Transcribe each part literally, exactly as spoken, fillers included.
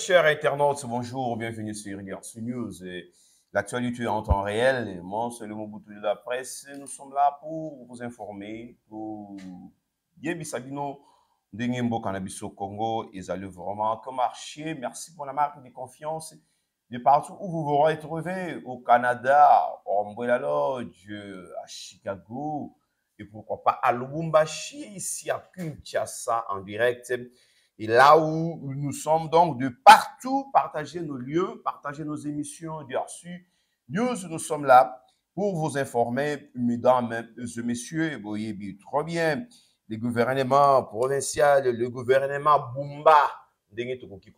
chers internautes, bonjour, bienvenue sur Garçon News. L'actualité en temps réel, moi, c'est le Mobutu de la presse. Nous sommes là pour vous informer, pour Yebi Sabino, Dengembo Cannabis au Congo, ils allaient vraiment que marcher. Merci pour la marque de confiance de partout où vous vous retrouvez, au Canada, en Umbrella Lodge, à Chicago, et pourquoi pas à Lubumbashi, ici à Kinshasa en direct. Et là où nous sommes donc de partout, partager nos lieux, partager nos émissions de reçu. News, nous sommes là pour vous informer, mesdames et messieurs, vous voyez trop bien, le gouvernement provincial, le gouvernement Bumba, il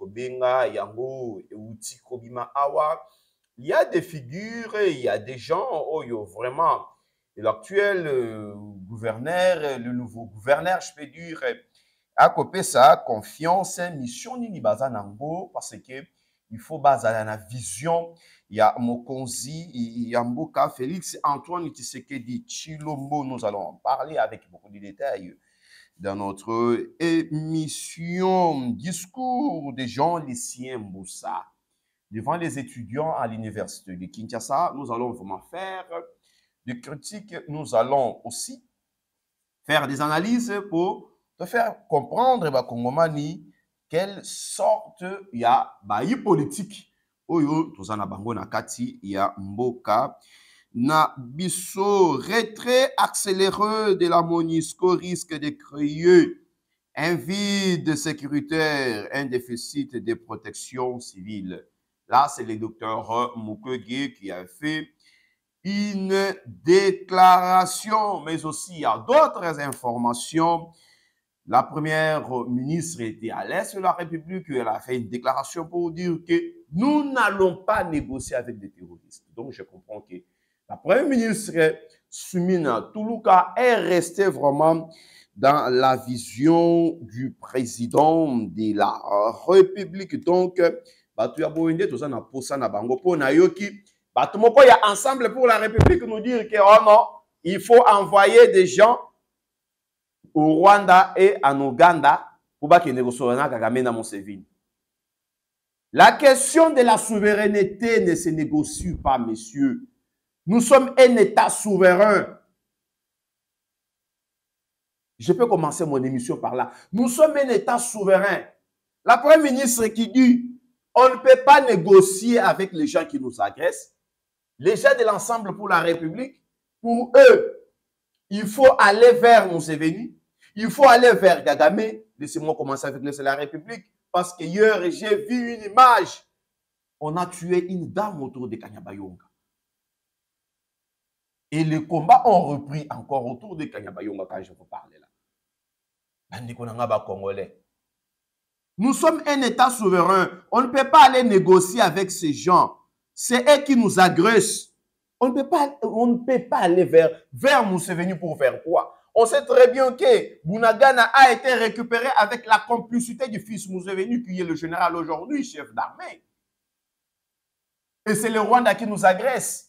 y a des figures, il y a des gens, oh, yo, vraiment, l'actuel euh, gouverneur, le nouveau gouverneur, je peux dire, à côté ça, confiance, mission nini baza nango, parce que il faut baser la vision. Il y a Mokonzi, il y a Mboka, Félix, Antoine Tshisekedi, Chilombo, nous allons en parler avec beaucoup de détails dans notre émission. Discours des gens lycéens Moussa devant les étudiants à l'université de Kinshasa. Nous allons vraiment faire des critiques, nous allons aussi faire des analyses pour te faire comprendre, bah, Kongomani, quelle sorte il y a baï politique. Oyo, tozana bango na kati, il y a Mboka. Na biso, retrait accéléré de la MONUSCO risque de créer un vide sécuritaire, un déficit de protection civile. Là, c'est le docteur Mukwege qui a fait une déclaration, mais aussi il y a d'autres informations. La première ministre était à l'Est de la République, elle a fait une déclaration pour dire que nous n'allons pas négocier avec des terroristes. Donc, je comprends que la première ministre, Sumina Tuluka, est restée vraiment dans la vision du président de la République. Donc, Batu Boinde, tout ça na posa na bango po na yoki. Batu moko ya ensemble pour la République nous dire que oh non, il faut envoyer des gens au Rwanda et en Ouganda pour que négocier na Kagame na Museveni. La question de la souveraineté ne se négocie pas, messieurs. Nous sommes un État souverain. Je peux commencer mon émission par là. Nous sommes un État souverain. La première ministre qui dit on ne peut pas négocier avec les gens qui nous agressent, les gens de l'ensemble pour la République, pour eux, il faut aller vers Museveni, il faut aller vers Kagame. Laissez-moi commencer avec la République, parce que hier, j'ai vu une image. On a tué une dame autour de Kanyabayonga. Et les combats ont repris encore autour de Kanyabayonga quand je vous parlais là. Congolais. Nous sommes un État souverain. On ne peut pas aller négocier avec ces gens. C'est eux qui nous agressent. On ne peut pas, on ne peut pas aller vers, vers Museveni pour faire quoi? On sait très bien que Bunagana a été récupéré avec la complicité du fils Museveni, qui est le général aujourd'hui, chef d'armée. Et c'est le Rwanda qui nous agresse.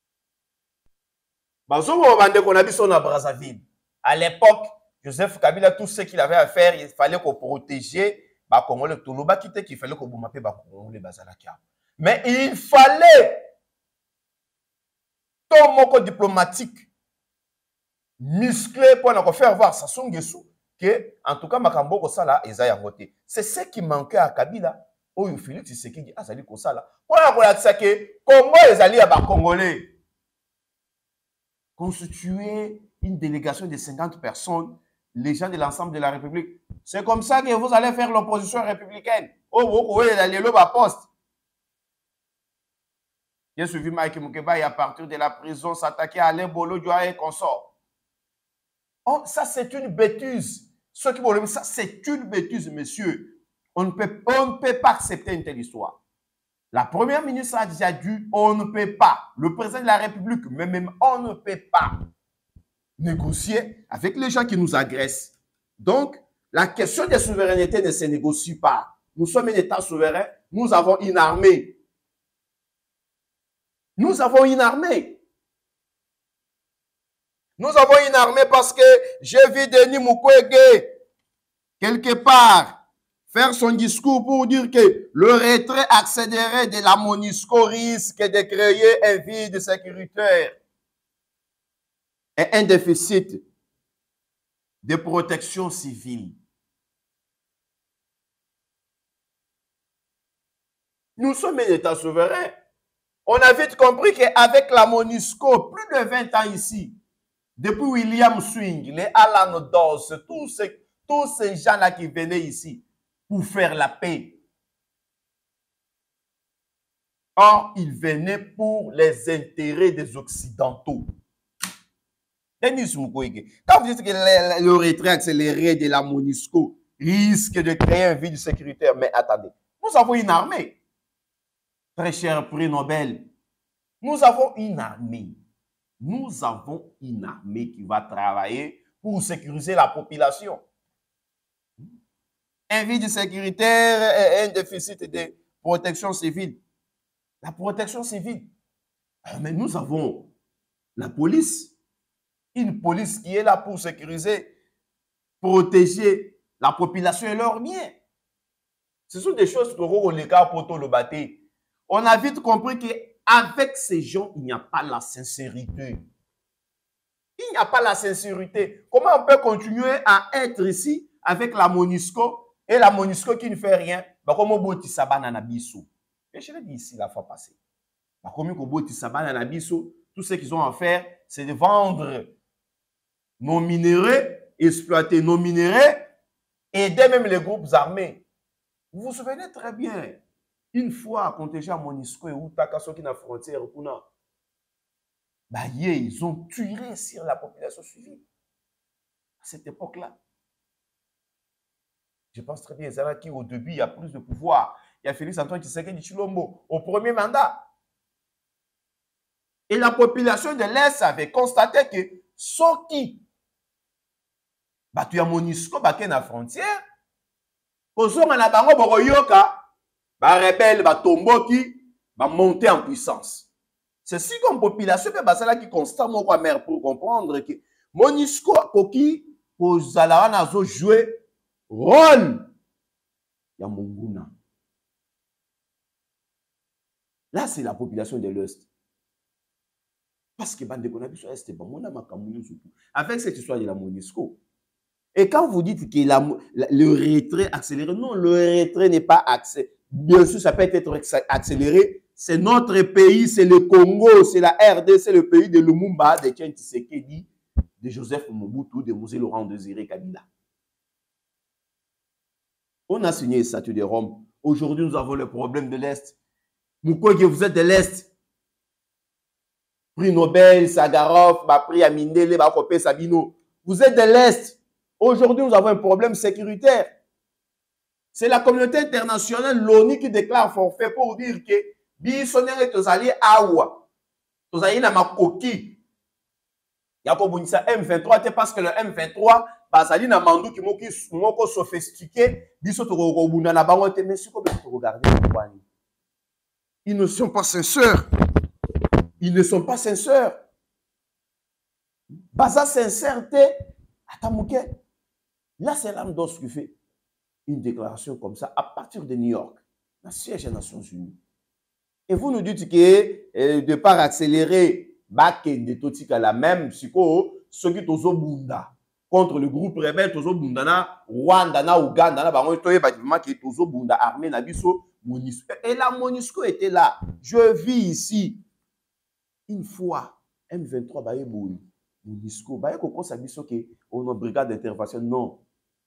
À l'époque, Joseph Kabila, tout ce qu'il avait à faire, il fallait qu'on protégeait bah, Congolais, tout le quitté qu'il fallait qu'on boumapé bah, Congolais, bazalakia. Mais il fallait ton moko diplomatique musclé pour nous faire voir ça son gesu que en tout cas makambo ko sala ezaya voté. C'est ce qui manquait à Kabila. Oyo Félix Tshisekedi azali ko sala. Pour la kolakisa que Congo ezali ya ba Congolais. Constituer une délégation de cinquante personnes, les gens de l'ensemble de la République. C'est comme ça que vous allez faire l'opposition républicaine. Oh, vous pouvez aller le bas poste. J'ai suivi Mike Mukeba et à partir de la prison s'attaquer à Alain Bolo Dioua et consort. Oh, ça c'est une bêtise. Ceux qui vont ça c'est une bêtise, messieurs. On ne peut, on ne peut pas accepter une telle histoire. La première ministre a déjà dit, on ne peut pas. Le président de la République, mais même on ne peut pas négocier avec les gens qui nous agressent. Donc, la question de souveraineté ne se négocie pas. Nous sommes un État souverain, nous avons une armée. Nous avons une armée. Nous avons une armée parce que j'ai vu Denis Mukwege quelque part faire son discours pour dire que le retrait accéléré de la MONUSCO risque de créer un vide sécuritaire et un déficit de protection civile. Nous sommes un État souverain. On a vite compris qu'avec la MONUSCO, plus de vingt ans ici, depuis William Swing, les Alan Dawes, tous ces, tous ces gens-là qui venaient ici pour faire la paix. Or, ils venaient pour les intérêts des Occidentaux. Denis Mukwege, quand vous dites que le, le retrait accéléré de la MONUSCO risque de créer un vide sécuritaire, mais attendez, nous avons une armée. Très cher prix Nobel, nous avons une armée. Nous avons une armée qui va travailler pour sécuriser la population. Un vide sécuritaire et un déficit de protection civile. La protection civile. Mais nous avons la police. Une police qui est là pour sécuriser, protéger la population et leurs biens. Ce sont des choses que le bâti. On a vite compris qu'avec ces gens, il n'y a pas la sincérité. Il n'y a pas la sincérité. Comment on peut continuer à être ici avec la MONUSCO et la MONUSCO qui ne fait rien? Et je l'ai dit ici la fois passée. Tout ce qu'ils ont à faire, c'est de vendre nos minéraux, exploiter nos minéraux, aider même les groupes armés. Vous vous souvenez très bien, une fois, quand déjà à MONUSCO et Outaka, qui na frontière, bah, ils ont tué sur la population civile. À cette époque-là. Je pense très bien, Zara qui au début, il y a plus de pouvoir. Il y a Félix Antoine Tshisekedi Tshilombo au premier mandat. Et la population de l'Est avait constaté que ceux qui bah, tu as MONUSCO, bah, qui est la frontière, aux hommes na bango boroyoka, bah, rebelle, bah, tombo qui, bah, monter en puissance. C'est si comme population, bah, c'est là qui constate mon quoi mère pour comprendre que MONUSCO, koki, aux alara nazo jouer rôle. Ya Monguna. Là, c'est la population de l'Est. Parce que bande qu'on a vu sur l'Est, avec cette histoire de la MONUSCO. Et quand vous dites que la, la, le retrait accéléré, non, le retrait n'est pas accéléré. Bien sûr, ça peut être accéléré. C'est notre pays, c'est le Congo, c'est la R D, c'est le pays de Lumumba, de Tien Tshisekedi, de Joseph Mobutu, de Mosé Laurent Désiré Kabila. On a signé le statut de Rome. Aujourd'hui, nous avons le problème de l'Est. Mukwege, vous êtes de l'Est. Prix Nobel, Sagarov, prix Amindele, Bakopé Sabino. Vous êtes de l'Est. Aujourd'hui, nous avons un problème sécuritaire. C'est la communauté internationale, l'ONU, qui déclare forfait pour dire que Bissonner et Tozali Awa. Tozali na makoki. Yako Bounissa M vingt-trois, parce que le M vingt-trois, Bazali na mandou qui moko moko sophistiqué, biso to bunda na bango te, mais si ko regarder kwani. Ils ne sont pas sincères. Ils ne sont pas sincères. Baza sincérité, Atamouké. Là, c'est l'âme d'os qui fait une déclaration comme ça à partir de New York, la siège des Nations Unies. Et vous nous dites que euh, de part accélérer, de Totika la même, psycho, ce qui est au Bunda contre le groupe rebelle, Tozo Bunda na Rwanda na Ouganda na bango toye bâtiment qui est Tozo Bunda armée na biso MONUSCO. Et la MONUSCO était là. Je vis ici. Une fois, M vingt-trois baye boui, MONUSCO baye koko sabiso ke on a brigade d'intervention. Non.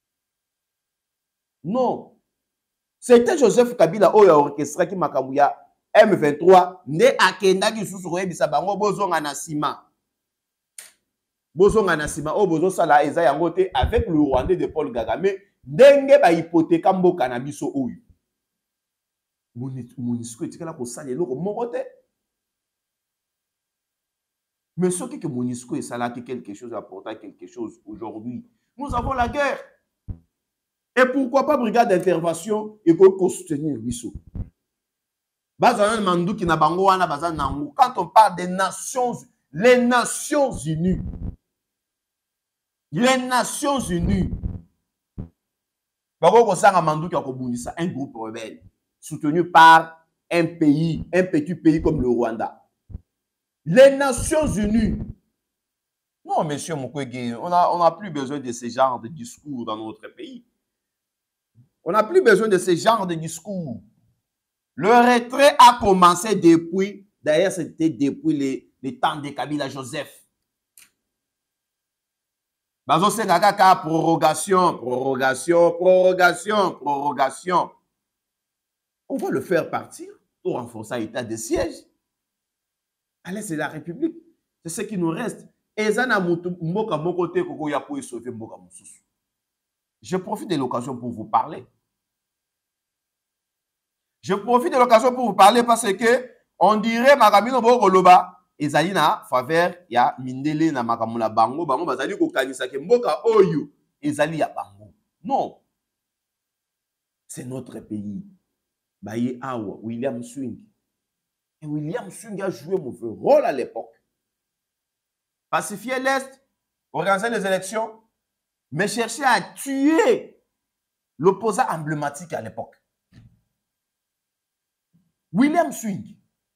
Non. C'était Joseph Kabila oyo orchestra qui makamouya M vingt-trois ne akenda ki susu koyebisa bango bozonga na sima. Bozonga na sima o bozo sala eza yango te avec le Rwandais de Paul Kagame ndenge ba hypothèque mboka na biso oyo. MONUSCO etikala ko sala eloko moko te. Mais ce que MONUSCO est là quelque chose d'important, quelque chose aujourd'hui. Nous avons la guerre. Et pourquoi pas brigade d'intervention et qu'on soutenir Bissot. Quand on parle des Nations, les Nations Unies, les Nations Unies, Bako sanga manduki ya kobundisa un groupe rebelle soutenu par un pays, un petit pays comme le Rwanda. Les Nations Unies. Non, monsieur Mukwege, on n'a on a plus besoin de ce genre de discours dans notre pays. On n'a plus besoin de ce genre de discours. Le retrait a commencé depuis, d'ailleurs c'était depuis les, les temps de Kabila Joseph. Bazo Sengakaka, prorogation, prorogation, prorogation, prorogation. On va le faire partir pour renforcer l'état de siège. Allez, c'est la République. C'est ce qui nous reste. Je profite de l'occasion pour vous parler. Je profite de l'occasion pour vous parler parce que on dirait Makamino Bogoloba. Ezali na faveur ya mindele na makamula bango bango bazali ko kanisa ke mboka oyo ezali ya bango. Non. C'est notre pays. Baye Awa, William Swing. Et William Swing a joué un mauvais rôle à l'époque. Pacifier l'Est, organiser les élections, mais chercher à tuer l'opposant emblématique à l'époque. William Swing.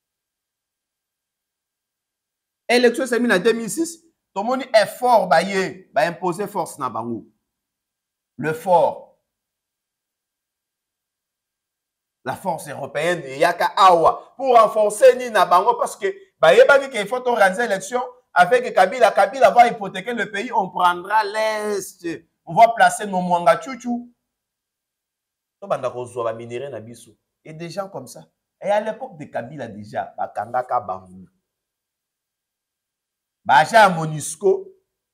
Élection s'est mise en deux mille six. Tout le monde est fort, bah, bah, imposer force na bango. Le fort. La force européenne de Yaka Awa. Pour renforcer ni na bango parce que bah, il faut organiser l'élection avec Kabila. Kabila va hypothéquer le pays. On prendra l'Est. On va placer nos Mwanga Chouchou. Et des gens comme ça. Et à l'époque de Kabila déjà, bah, Kangaka Bango. Baja Monisco,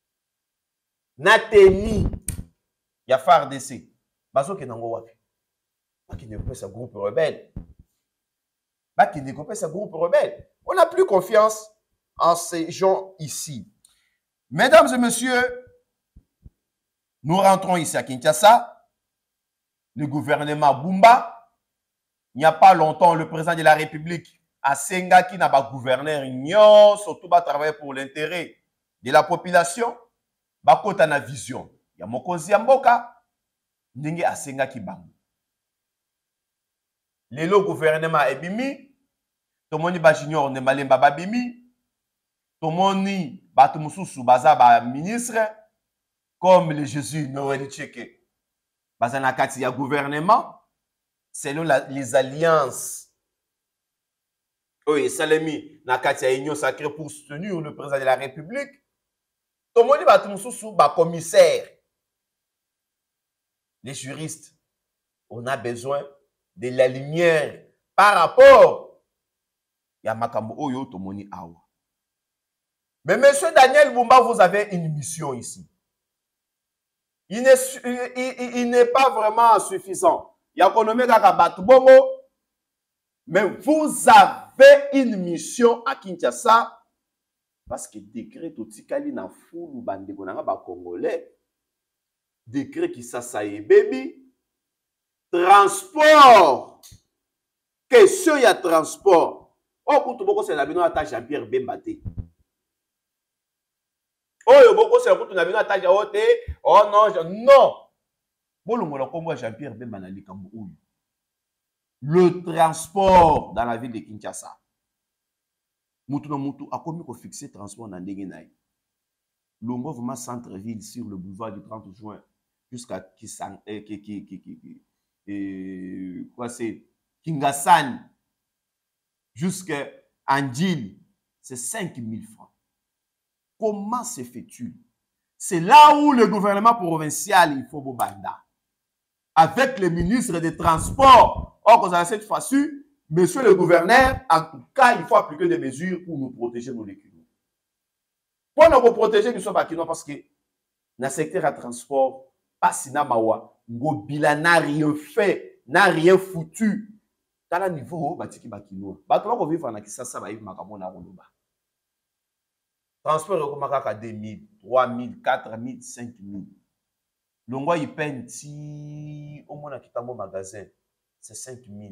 Nateni, ya F A R D C. Bazo ke nango wapi. Ba qui ne peut pas groupe rebelle. Ba qui ne peut pas groupe rebelle. On n'a plus confiance en ces gens ici. Mesdames et messieurs, nous rentrons ici à Kinshasa. Le gouvernement Bumba, il n'y a pas longtemps, le président de la République à Senga qui n'a pas gouverneur, non, surtout va travailler pour l'intérêt de la population, ba kota na vision. Ya mokozi ya mboka, ndenge a Senga ki bango. Lelo gouvernement ebimi, tomoni ba junior ne malemba ba bimi, tomoni ba tumususu baza ba ministre, comme le Jésus Noël Tcheke. Baza na kati ya gouvernement, selon la, les alliances. Oui, Salemi, Nakatia Union sacrée pour soutenir le président de la République. Tout le monde va tout bas commissaire. Les juristes, on a besoin de la lumière par rapport à Makambo Oyo Tomoni Awa. Mais monsieur Daniel Bumba, vous avez une mission ici. Il n'est pas vraiment suffisant. Il y a qu'on a mais vous avez une mission à Kinshasa parce que décret totikali na fulu bandeko na ba congolais décret qui ça ça est baby transport question ya transport o kutu boko c'est la bino ata Jean-Pierre Bemba te oyo boko c'est kutu na bino ata jaote oh non non bolongo la kombo Jean-Pierre Bemba na likambo oyo. Le transport dans la ville de Kinshasa. Moutou no moutou a commis qu'on fixe le transport dans Ndengenaï. Longo vraiment centre-ville sur le boulevard du trente juin jusqu'à Kisang, eh, ki, ki, ki, ki, ki, eh, quoi c'est Kingasani jusqu'à Andjil, c'est cinq mille francs. Comment se fait-il? C'est là où le gouvernement provincial, il faut Bobanda. Avec le ministre des Transports, or, cette fois-ci, monsieur le gouverneur, en tout cas, il faut appliquer des mesures pour nous protéger nos légumes. Pour nous protéger, nous sommes à Kino parce que dans le secteur de transport, pas si na mawa, Ngobila n'a rien fait, n'a rien foutu. Dans le niveau, batiki bakino. Bato ko vivre na Kisasa ba yiv makamona roloba. Transport rekomaka deux mille, trois mille, quatre mille, cinq mille. Longwa il peine ti au moins à mon magasin, c'est cinq mille.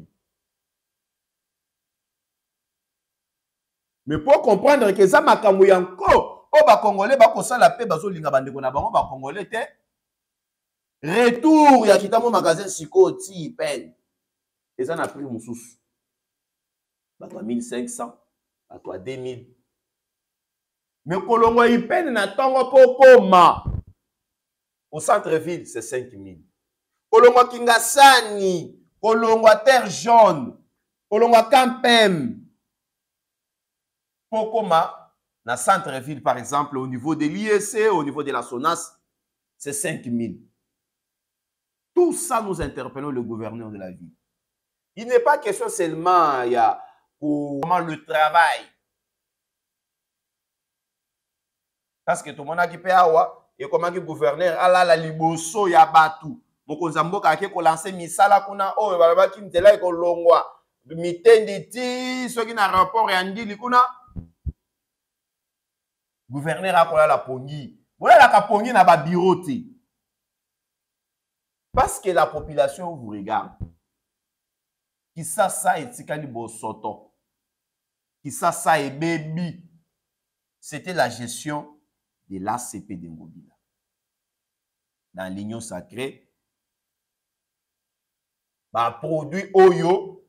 Mais pour comprendre que ça makambo yanko, o ba congolais ba ko sala pe bazo linga bandeko na bango ba congolais te. Retour, il y a quitté mon magasin Siko, ti peine. Et ça n'a pris mon sous. Bah, toi, mille cinq cents, bah, toi, deux mille. Mais Kolongo, il peine, n'attend pas comment. Au centre-ville, c'est cinq mille. Kolongo Kingasani, Kolongo Terre Jaune, Kolongo Campem. Pokoma, dans le centre-ville, par exemple, au niveau de l'I E C, au niveau de la SONAS, c'est cinq mille. Tout ça, nous interpellons le gouverneur de la ville. Il n'est pas question seulement, il y a comment le travail. Parce que tout le monde a qui peut avoir, et comment le gouverneur a la liboso ya batu. Moko zambo ka ke ko lancer misala kuna o baba ki mtela ko longwa. Mitendi ti so ki na rapport ya ndili kuna. Gouverneur a kola la pongi. Voilà la kapongi na ba bureau te. Parce que la population vous regarde. Qui ça ça et tikali bosoto. Qui ça ça et baby. C'était la gestion de l'A C P de Ngobila. Dans l'union sacrée, bah, produit Oyo,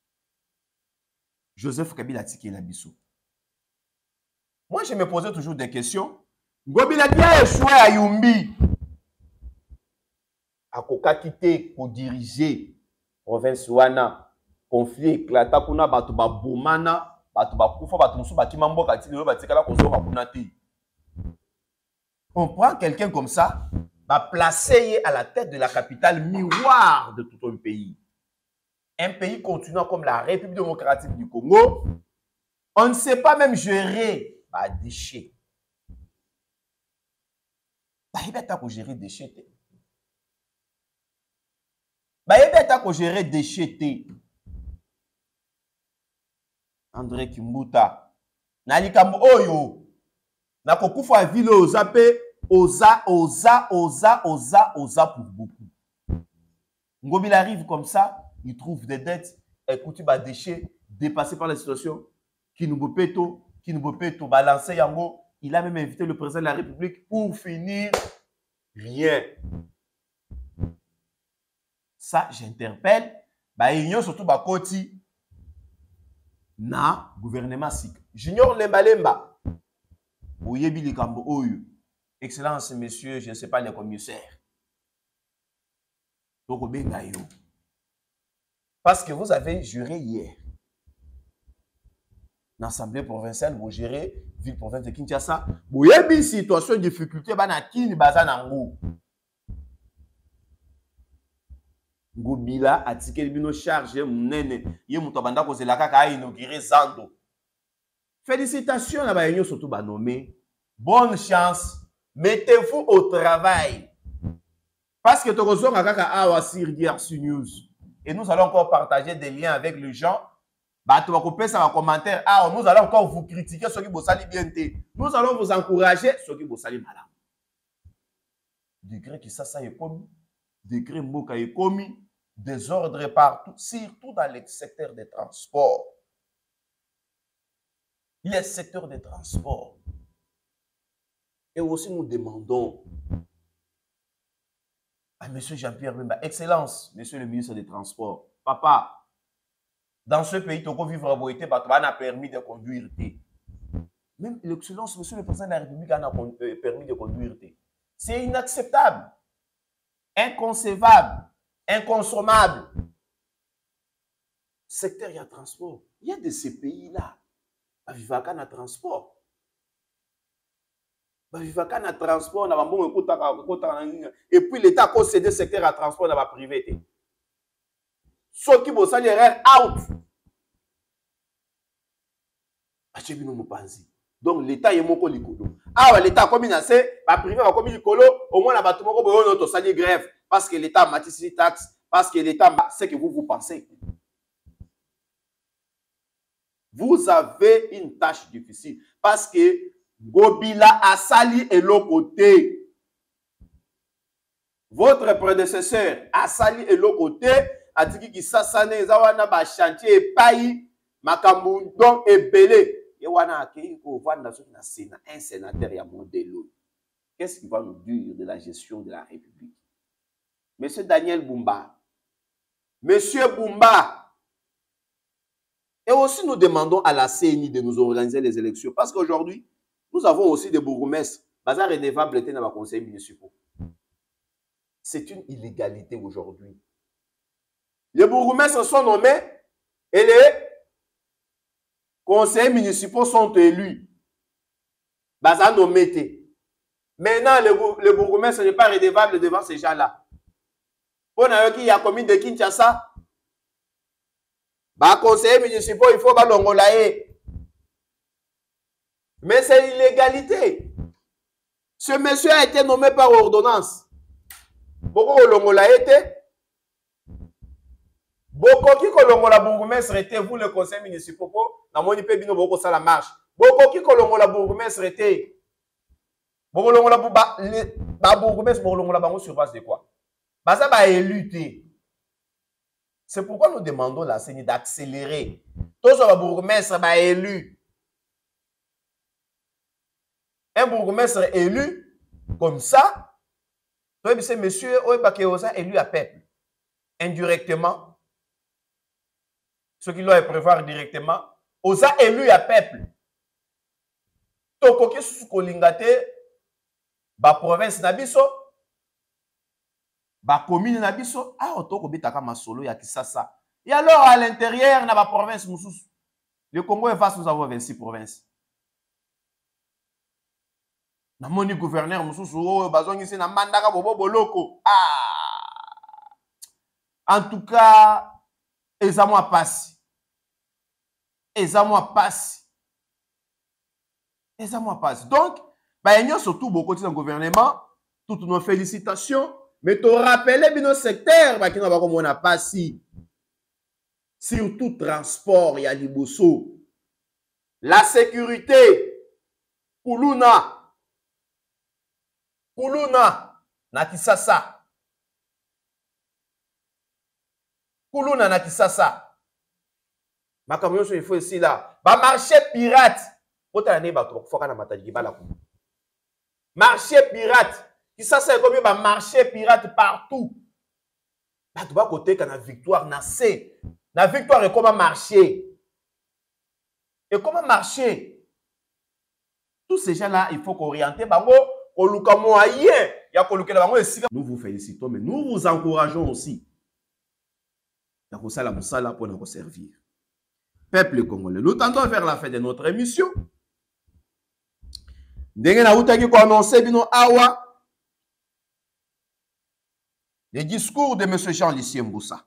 Joseph Kabila Tiki Labiso. Moi, je me posais toujours des questions. Ngobila qui a échoué à Yumbi, à Koka quitté pour diriger province Wana, conflit éclatant, kuna batu ba bomana, batu ba kufa, batu musu baki mambo kati lelo batikala kozonga kuna te. On prend quelqu'un comme ça, va placer à la tête de la capitale miroir de tout un pays. Un pays continuant comme la République démocratique du Congo, on ne sait pas même gérer bah, des déchets. Bah, il va faut gérer des déchets. Bah, il va faut gérer des déchets. André Kimbuta, Nalikambo Oyo, Nakokufa ville aux apé. Osa, osa, osa, osa, osa pour beaucoup. Ngobila arrive comme ça, il trouve des dettes, écoute, bah déchets, dépassé par la situation, qui nous bepeto, qui nous bepeto, balancer yango. Il a même invité le président de la République pour finir rien. Ça, j'interpelle, bah union surtout bah koti na gouvernement sik. Junior lemba lemba, oyebi likambo oyo. Excellence, messieurs, je ne sais pas les commissaires. Parce que vous avez juré hier. L'Assemblée provinciale, vous gérez ville provinciale de Kinshasa. Vous avez une situation de difficulté, vous avez une bazanango. Ngobila a tiqué le charge, munene, yé mutabanda ko zelaka ka inauguré Zando. Félicitations à la surtout ba nommé. Bonne chance. Mettez-vous au travail. Parce que Togozo Nakaka Awa sur D R C News. Et nous allons encore partager des liens avec les gens. Bah, tu vas couper ça en commentaire. Ah, nous allons encore vous critiquer ceux qui vous salient bien. Nous allons vous encourager ceux qui vous salient mal. Degré qui ça, ça est commis. Degré Mboka est commis. Désordre partout, surtout dans les secteurs des transports. Les secteurs des transports. Et aussi, nous demandons à M. Jean-Pierre Bemba, Excellence, Monsieur le ministre des Transports, papa, dans ce pays, tu peux vivre à Boïté, tu as permis de conduire. Même l'Excellence, Monsieur le Président de la République a permis de conduire. C'est inacceptable, inconcevable, inconsommable. Secteur, il y a transport. Il y a de ces pays-là, à vivre à transport. Transport, et puis l'État a concédé secteur à transport dans la privé. Ceux qui vont salaire out. Donc l'État est mon colo. Ah, l'État a commis assez, la privé a commis du colo, au moins la bâtiment a notre salaire grève, parce que l'État a matissé taxe, parce que l'État sait que vous vous pensez. Vous avez une tâche difficile, parce que Ngobila a sali et l'autre côté. Votre prédécesseur a sali et l'autre côté. A dit que ça, ça n'est pas chantier et paille. Makambu donc est belé. Et on a accueilli pour voir dans un sénat, un sénateur et un modèle. Qu'est-ce qu'il va nous dire de la gestion de la République? Monsieur Daniel Bumba. Monsieur Bumba. Et aussi, nous demandons à la C N I de nous organiser les élections. Parce qu'aujourd'hui, nous avons aussi des bourgmestres. Bazar redevable était dans les conseils municipaux. C'est une illégalité aujourd'hui. Les bourgmestres sont nommés et les conseils municipaux sont élus. Bazar nommé. Maintenant, le, le bourgmestre n'est pas redevable devant ces gens-là. Pour qu'il y a commis de Kinshasa, bah, conseiller municipal, il faut pas l'ongolaye. Mais c'est l'illégalité. Ce monsieur a été nommé par ordonnance. Beaucoup l'ongolaye était. Beaucoup qui kolongola bourgmestre était, vous le conseil municipal, dans mon ipé bino beaucoup ça la marche. Beaucoup qui kolongola bourgmestre était. Beaucoup l'ongola bourgmestre, beaucoup l'ongola bango sur base de quoi? Bah ça va éluter. C'est pourquoi nous demandons la C E N I d'accélérer. Tous les bourgmestres sont élus. Un bourgmestre élu, comme ça, c'est monsieur élu à peuple. Indirectement. Ce qui doit prévoir directement, osa élu à peuple. Toko ki sous kolingate, ba province nabiso, ba commune nabiso, ah otoko bitaka masolo ya Kisasa. Et alors à l'intérieur na ba province mususu. Le Congo est vaste, nous avons vingt-six provinces. Na moni gouverneur mususu o bazongi se na mandaka bobo boloko. Ah. En tout cas, ezamo passe. Ezamo passe. Ezamo passe. Donc, bah il y a surtout beaucoup de gouvernement, toutes nos félicitations, mais tu rappelles bien nos secteurs bah qui n'a pas comme on a passé. Surtout transport, il y a du bosso. La sécurité, Kuluna, Kuluna, Nakisasa. Kuluna, Nakisasa. Ma camion, il faut ici là. Ba marché pirate. Marché pirate. Kisasa est comme un marché pirate partout. Là, tu vas côté quand la victoire n'a c'est. La victoire est comme un marché. Et comment marcher? Tous ces gens-là, il faut qu'orienter. Nous vous félicitons, mais nous vous encourageons aussi. Pour nous servir. Peuple congolais, nous tentons vers la fin de notre émission. Le discours de M. Jean-Lucien Mboussa.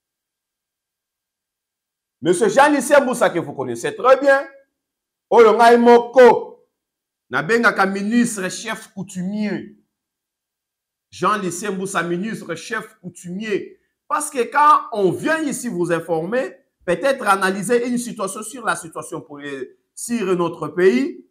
M. Jean-Lucien Mboussa, que vous connaissez très bien, Olongai Moko, Nabengaka ministre chef coutumier. Jean-Lucien Mboussa, ministre chef coutumier. Parce que quand on vient ici vous informer, peut-être analyser une situation sur la situation pour les, sur notre pays,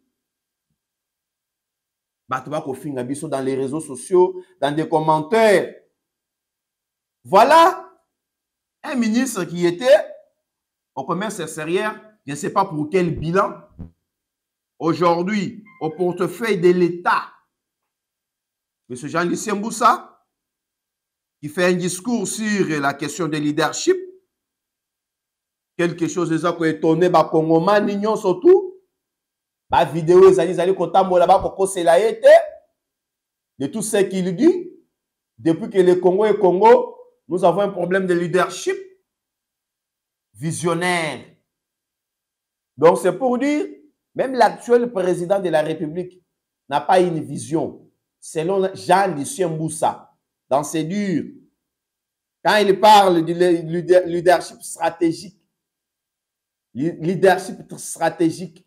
dans les réseaux sociaux, dans des commentaires. Voilà un ministre qui était au commerce extérieur, je ne sais pas pour quel bilan, aujourd'hui au portefeuille de l'État. M. Jean-Lucien Mboussa, qui fait un discours sur la question de leadership, quelque chose de qui est étonné, bah, Congoman, Nignon, surtout, bah, vidéo, ils allaient compter, là-bas, pour c'est la été, de tout ce qu'il dit, depuis que le Congo est Congo, nous avons un problème de leadership visionnaire. Donc, c'est pour dire, même l'actuel président de la République n'a pas une vision, selon Jean-Lucien Mboussa, dans ses durs. Quand il parle du leadership stratégique, leadership stratégique,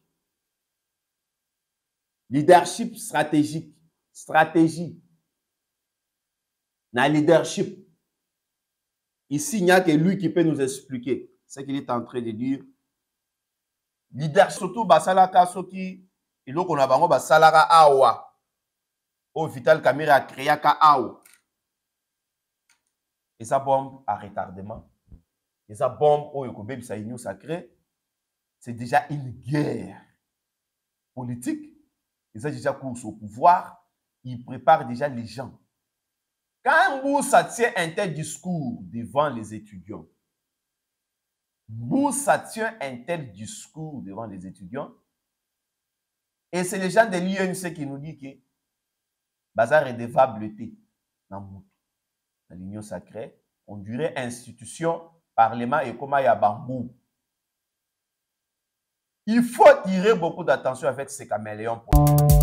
leadership stratégique, stratégie, na leadership. Ici, il n'y a que lui qui peut nous expliquer ce qu'il est en train de dire. Leadership, surtout, Basalaka Soki, il faut qu'on a bango Basalara Awa. Au Vital Kamira a créé ka Awa. Et ça bombe à retardement. Et ça bombe au Yokobem Saïnou sacré. C'est déjà une guerre politique. Et ça déjà course au pouvoir. Il prépare déjà les gens. Quand Moussa tient un tel discours devant les étudiants, Moussa tient un tel discours devant les étudiants, et c'est les gens de l'I N C qui nous disent que Bazar redevable dans l'Union sacrée, on dirait institution, parlement et comment il y a bambou. Il faut tirer beaucoup d'attention avec ces caméléons.